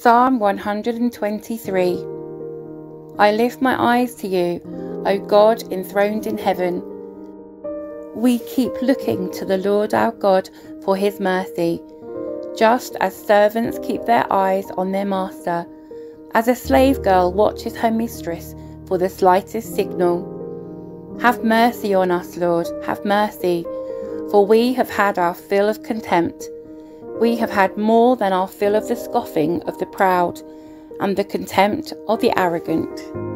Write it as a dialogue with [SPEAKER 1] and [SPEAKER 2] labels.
[SPEAKER 1] Psalm 123. I lift my eyes to you, O God enthroned in heaven. We keep looking to the Lord our God for his mercy, just as servants keep their eyes on their master, as a slave girl watches her mistress for the slightest signal. Have mercy on us, Lord, have mercy, for we have had our fill of contempt. We have had more than our fill of the scoffing of the proud and the contempt of the arrogant.